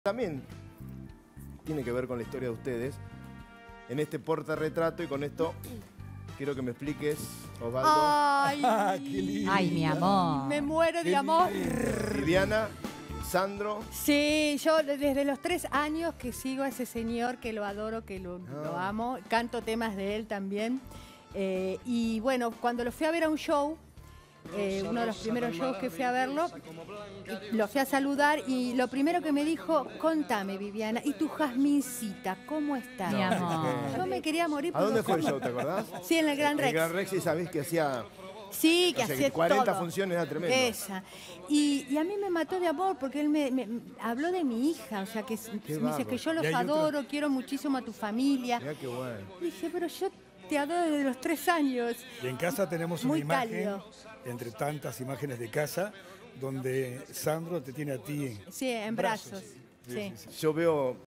También tiene que ver con la historia de ustedes en este portarretrato, y con esto quiero que me expliques, Osvaldo. Ay, qué lindo. ay, mi amor. Me muero de amor. Viviana, Sandro. Sí, yo desde los 3 años que sigo a ese señor, que lo adoro, que lo amo. Canto temas de él también. Y bueno, cuando lo fui a ver a un show, uno de los primeros shows que fui a verlo, lo fui a saludar y lo primero que me dijo: contame, Viviana, ¿y tu Jazmincita cómo está? Mi amor. Yo me quería morir. ¿A dónde fue el show, te acordás? Sí, en el Gran Rex. En el Gran Rex, y sabés que hacía... Sí, que o sea, hacía 40 todo. funciones, era tremendo. Esa. Y a mí me mató de amor porque él me habló de mi hija, o sea, que me dice que yo los adoro, quiero muchísimo a tu familia. Mirá qué bueno. Dije, pero yo te adoro desde los 3 años. Y en casa tenemos una Muy imagen, cálido. entre tantas imágenes de casa, donde Sandro te tiene a ti Sí, en brazos. Sí. Yo veo